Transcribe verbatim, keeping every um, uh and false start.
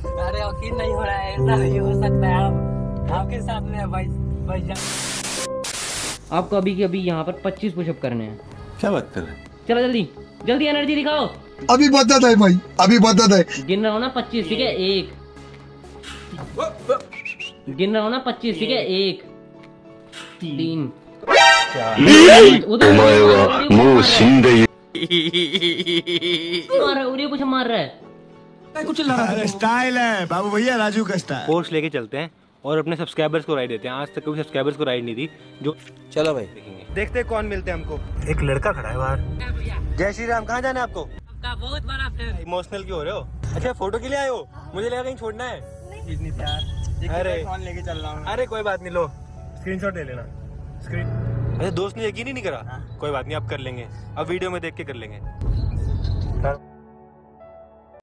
अरे यकीन नहीं हो रहा है, ऐसा नहीं हो सकता है। आप आपके साथ में भाई भाई आपको अभी के अभी यहाँ पर पच्चीस पुशअप करने हैं। क्या बात कर रहे हैं? चलो जल्दी जल्दी एनर्जी दिखाओ। अभी बदत है भाई, अभी बदत है। गिन रहा हूँ ना पच्चीस, ठीक है? एक गिन रहा हूँ ना पच्चीस, ठीक है? एक तीन उन्हें कुछ मार रहा है, कुछ लगा स्टाइल है बाबू भैया, राजू का स्टाइल। कोर्स लेके चलते हैं और अपने सब्सक्राइबर्स को राइड देते हैं। आज तक कभी सब्सक्राइबर्स को राइड नहीं दी। जो चलो भाई देखेंगे, देखते हैं कौन मिलते हैं हमको। एक लड़का खड़ा है बाहर। जय श्री राम। कहाँ जाना है आपको? आपका बहुत बड़ा फैन। इमोशनल क्यों हो रहे हो? अच्छा फोटो के लिए आए हो? मुझे लगा कहीं छोड़ना है। इतनी प्यार। अरे फोन लेके चल रहा हूँ। अरे कोई बात नहीं, लो स्क्रीनशॉट ले लेना। स्क्रीन अच्छा दोस्त ने यकीन ही नहीं करा। कोई बात नहीं, अब कर लेंगे, अब वीडियो में देख के कर लेंगे।